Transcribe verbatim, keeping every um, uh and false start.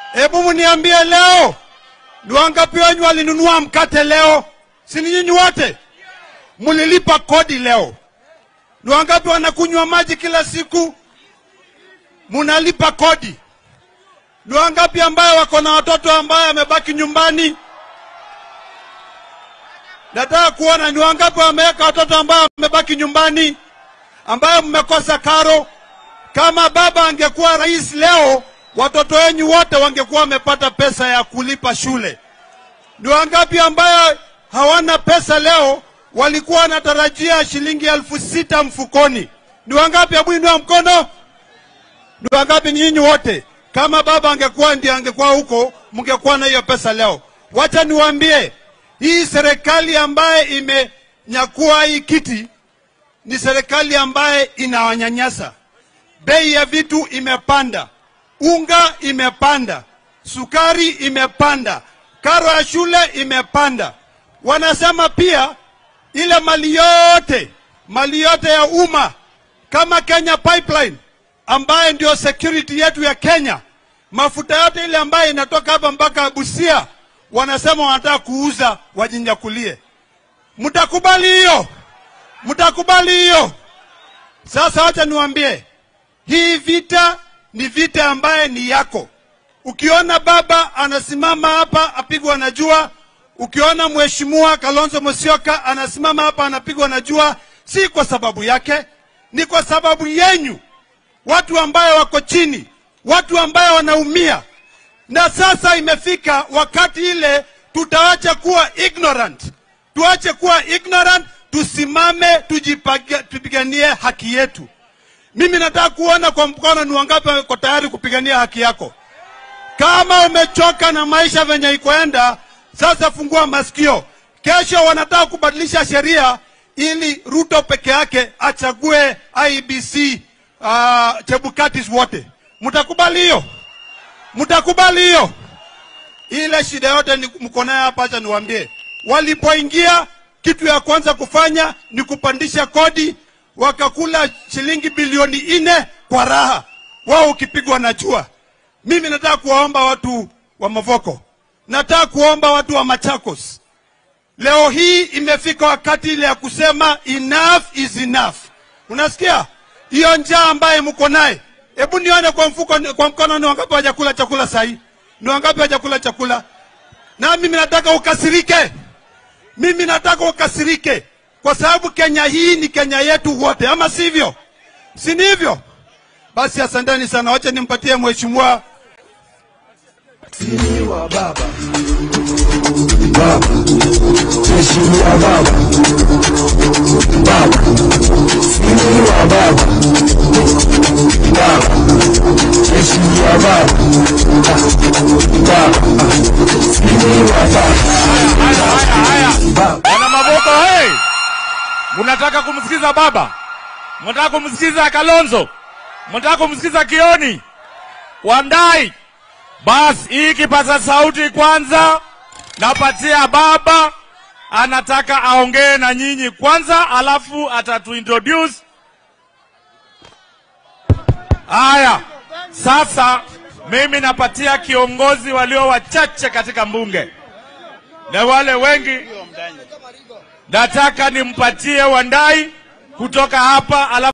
Hebu mniambie leo, ni wangapi wenyu walinunua mkate leo? Si ni nyinyi wote? Mlilipa kodi leo. Ni wangapi wanakunywa maji kila siku? Mnalipa kodi. Ni wangapi ambao wako na watoto ambao wamebaki nyumbani? Nataka kuona ni wangapi wameweka watoto ambao wamebaki nyumbani, ambao mmekosa karo. Kama baba angekuwa rais leo, watoto wenyu wote wangekuwa wamepata pesa ya kulipa shule. Ni wangapi ambao hawana pesa leo, walikuwa wanatarajia shilingi elfu sita mfukoni? Ni wangapi? Hebu inua mkono. Ni wangapi? Nyinyi wote. Kama baba angekuwa ndiye angekuwa huko, mngekuwa na hiyo pesa leo. Wacha niwaambie, hii serikali ambaye imenyakua hii kiti ni serikali ambaye inawanyanyasa. Bei ya vitu imepanda, unga imepanda, sukari imepanda, karo ya shule imepanda. Wanasema pia ile mali yote, mali yote ya umma kama Kenya Pipeline ambaye ndio security yetu ya Kenya, mafuta yote ile ambaye inatoka hapa mpaka Busia, wanasema wanataka kuuza wajinyakulie. Mtakubali hiyo? Mtakubali hiyo? Sasa wacha niwaambie, hii vita ni vita ambaye ni yako. Ukiona baba anasimama hapa apigwa na jua, ukiona mheshimiwa Kalonzo Musyoka anasimama hapa anapigwa na jua, si kwa sababu yake, ni kwa sababu yenyu, watu ambaye wako chini, watu ambaye wanaumia. Na sasa imefika wakati ile tutaacha kuwa ignorant. Tuache kuwa ignorant, tusimame tujipiganie haki yetu. Mimi nataka kuona kwa mkono ni wangapi wako tayari kupigania haki yako. Kama umechoka na maisha venye ikoenda, sasa fungua masikio. Kesho wanataka kubadilisha sheria ili Ruto peke yake achague I B C uh, Chebukatis wote. Mtakubali hiyo? Mtakubali hiyo? Ile shida yote ni mkona hapa. Acha niwaambie, walipoingia kitu ya kwanza kufanya ni kupandisha kodi, wakakula shilingi bilioni nne kwa raha, wao ukipigwa na jua. Mimi nataka kuwaomba watu wa Mavoko, nataka kuomba watu wa Machakos, leo hii imefika wakati ile ya kusema enough is enough. Unasikia? Hiyo njaa ambaye mko naye, hebu nione kwa mfuko, kwa mkono ni wangapi hawajakula chakula sahi? Ni wangapi hawajakula chakula? Na mimi nataka ukasirike. Mimi nataka ukasirike kwa sababu Kenya hii ni Kenya yetu wote, ama sivyo? Si ndivyo? Basi asanteni sana. Wacha nimpatie mheshimiwa Mheshimiwa baba. Baba. Mheshimiwa baba. Baba. Mheshimiwa baba. Baba. Mheshimiwa baba. Baba. Mheshimiwa baba. Haya haya haya. Wana Mavoko, hey! Mnataka kumsikiza baba? Mnataka kumsikiza Kalonzo? Mnataka kumsikiza Kioni? Wandai? Basi hii kipaza sauti kwanza napatia baba, anataka aongee na nyinyi kwanza, alafu atatuintroduce. Haya, sasa mimi napatia kiongozi walio wachache katika mbunge, na wale wengi nataka nimpatie Wandai kutoka hapa, alafu